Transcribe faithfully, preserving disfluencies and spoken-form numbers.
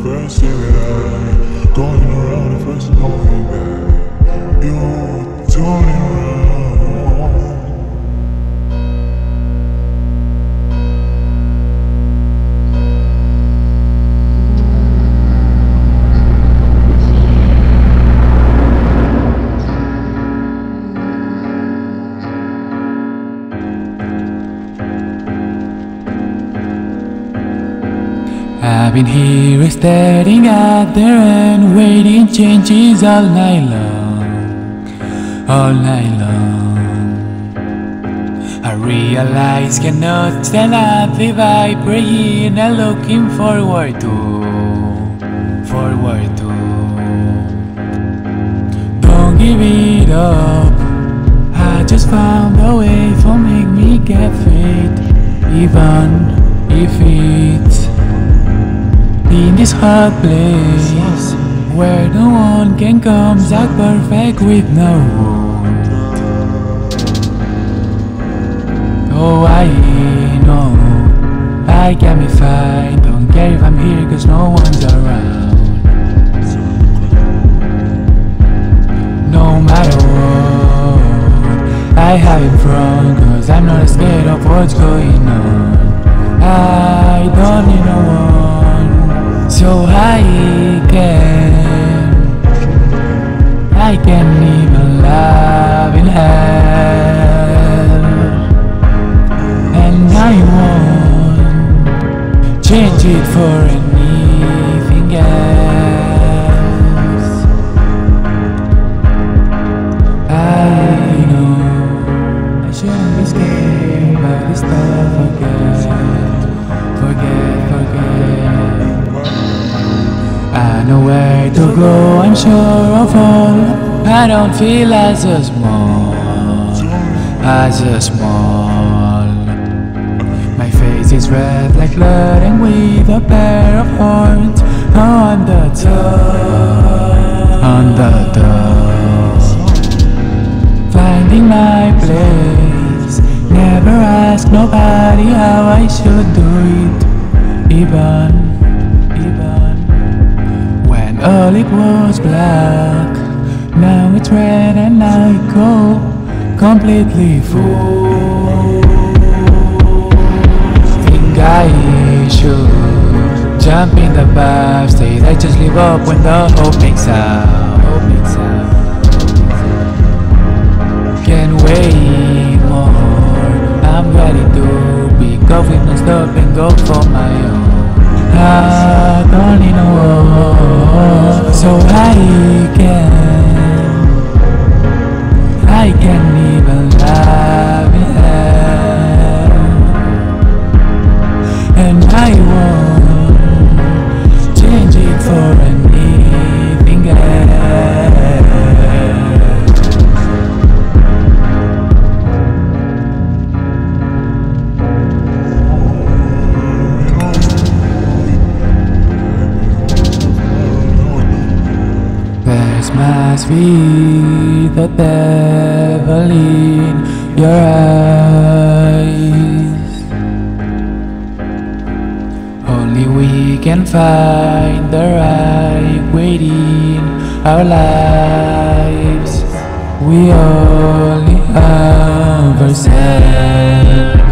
first thing that I going around and first knowing that you're turning around. I've been here staring at the rain, waiting changes all night long, all night long. I realize cannot stand up the vibe, praying and looking forward to, forward to. Don't give it up, I just found a way for make me get fit, even if it's in this hot place where no one can come out perfect with no wound. Oh, I know I can be fine, don't care if I'm here cause no one's around. No matter what I have in front, cause I'm not scared of what's going on. I don't need no one, so I can, I can even love in hell. And I won't change it for anything else. I know I shouldn't be scared about this stuff again. Forget, forget. I know where to go, I'm sure of all. I don't feel as small, as small. My face is red like blood and with a pair of horns on the top, on the top. Finding my place, never ask nobody how I should do it, even. All it was black, now it's red and I go completely full. Think I should jump in the bath, stay there, just live up when the hope makes out. Can't wait more, I'm ready to pick up with no stop and go for my own. I don't need no war, so I can, I can even love in hell. And I won't change it for anything else. Must be the devil in your eyes. Only we can find the right way in our lives. We only have ourselves.